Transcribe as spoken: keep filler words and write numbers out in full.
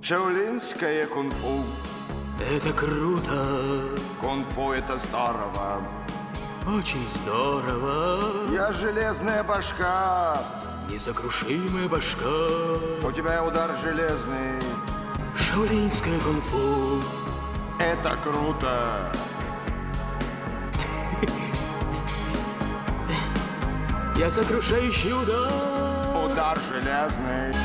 Шаолинское кунг-фу. Это круто. Кунг-фу это здорово. Очень здорово. Я железная башка. Несокрушимая башка. У тебя удар железный. Шаолинское кунг-фу. Это круто. Я сокрушающий удар. Удар железный.